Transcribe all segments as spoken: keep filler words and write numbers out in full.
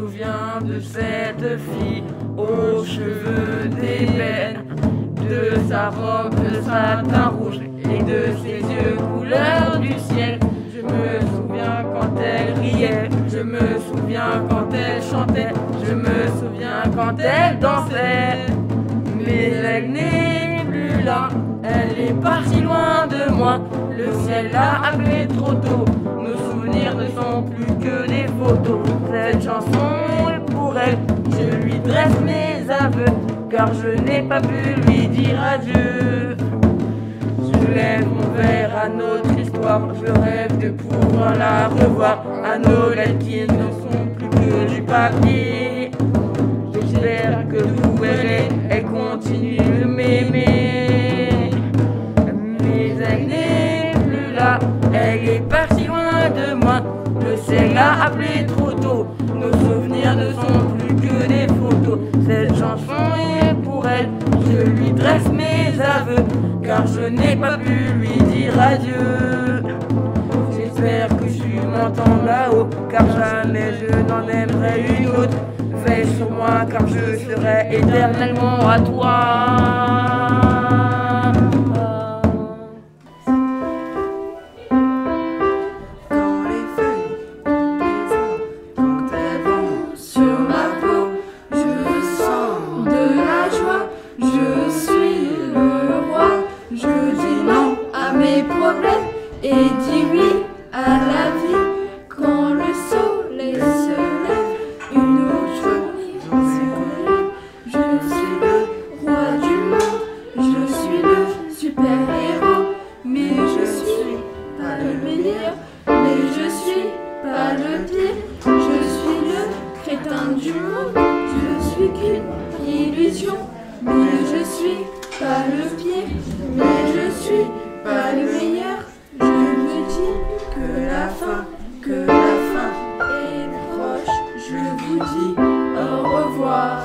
souviens de cette fille aux cheveux d'ébène, de sa robe de satin rouge et de ses yeux couleur du ciel. Je me souviens quand elle riait, je me souviens quand elle chantait, je me souviens quand elle dansait. Mais elle n'est plus là, elle est partie loin de moi. Le ciel l'a appelée trop tôt, nos souvenirs ne sont plus que des photos. Cette chanson est pour elle, je lui dresse mes aveux, car je n'ai pas pu lui dire adieu. Je lève mon verre à notre histoire, je rêve de pouvoir la revoir, à nos lettres qui ne sont plus que du papier. J'espère que vous verrez, elle continue de m'aimer. Mais elle n'est plus là, elle est partie loin de moi. Le ciel l'a appelée trop tôt, nos souvenirs ne sont plus que des photos. Cette chanson est pour elle, je lui dresse mes aveux, car je n'ai pas pu lui dire adieu. J'espère que tu m'entends là-haut, car jamais je n'en aimerai une autre. Veille sur moi, car je serai éternellement à toi. Et dis oui à la vie quand le soleil se lève. Une autre journée se lève. Je suis le roi du monde, je suis le super-héros. Mais je suis pas le meilleur, mais je suis pas le pire. Je suis le crétin du monde, je suis qu'une illusion. Mais je suis pas le pire, mais je suis pas le meilleur. Je me dis que la fin, que la fin est proche. Je vous dis au revoir.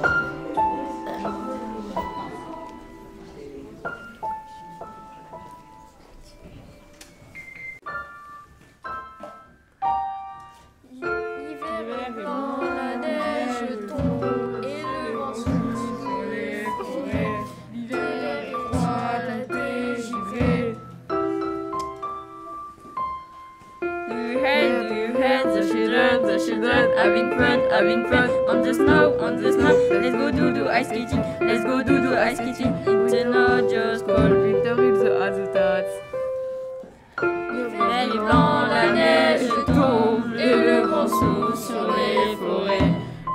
L'hiver quand la neige tombe et le vent souffle sur les forêts. L'hiver est froid, la dégivrée. Hey, you had the children, the children having fun, having fun on the snow, on the snow. Let's go do the ice skating, let's go do the ice skating. It's not just cold, winter with the azotats. L'hiver est blanc, la neige tombe et le vent souffle sur les forêts.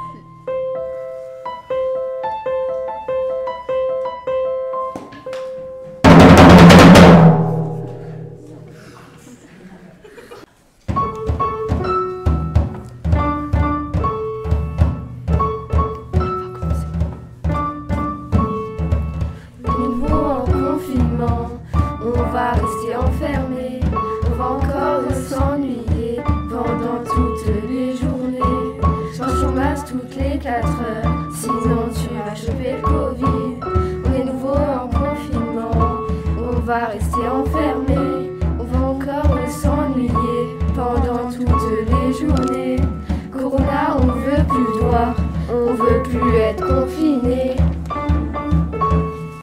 On va rester enfermé, on va encore s'ennuyer pendant toutes les journées. Change ton masque toutes les quatre heures, sinon tu vas choper le Covid. On est nouveau en confinement, on va rester enfermé, on va encore s'ennuyer pendant toutes les journées. Corona, on veut plus te voir, on veut plus être confiné.